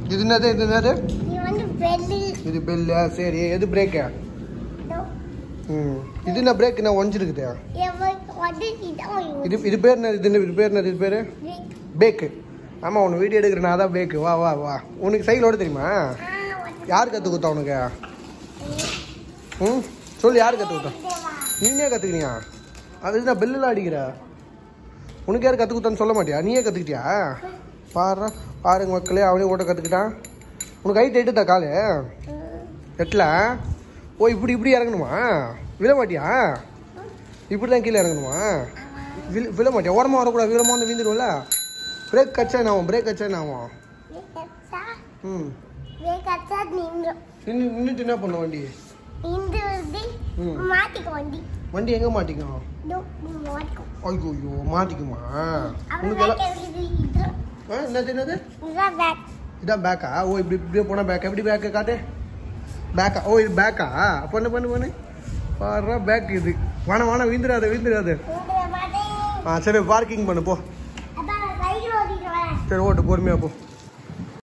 இது என்னது இது என்னது இது வந்து பெல்லு இது பெல்லா சரி எது பிரேக்கா இது என்ன பிரேக் என்ன ஒஞ்சிருக்குது இது இது பேர் என்ன இது பேர் என்ன இது பேர் பேக்கு ஆமாம் உனக்கு வீடியோ எடுக்கிற நான் தான் பேக்கு வா வா வா உனக்கு சைக்கிள் ஓட தெரியுமா யார் கற்றுக் கொடுத்தா உனக்கு சொல்லு யார் கற்றுக் கொடுத்தா நீனே கற்றுக்கினியா அது நான் பெல்லில் அடிக்கிற உனக்கு யார் கற்றுக் கொடுத்தான்னு சொல்ல மாட்டியா நீயே கற்றுக்கிட்டியா பாருங்க மக்களே அவனே ஓட்ட கற்றுக்கிட்டான் உனக்கு ஹைட் எட்டுதா காலு எட்டல ஓ இப்படி இறங்கணுமா விழ மாட்டியா இப்படி தான் கீழே இறங்கணுமா விழ மாட்டியா ஓரமாக வரக்கூடாது விழமா வந்து வீந்துடும்ல பிரேக் கச்சா என்ன ஆகும் பிரேக் கச்சா என்ன ஆகும் நின்றுட்டு என்ன பண்ண வண்டி வண்டி எங்கே மாட்டிக்கும் ஐயோ மாட்டிக்குமா உனக்கு என்னது இதான் பேக்கா ஓ இப்படியே போனால் பேக்கா எப்படி பேக்கு காட்டு பேக்கா ஓ இது பேக்கா பண்ணு பாரு பேக் இது வாண வீந்துடாது சரி பார்க்கிங் பண்ணு போ சரி ஓட்டு பொறுமையா போ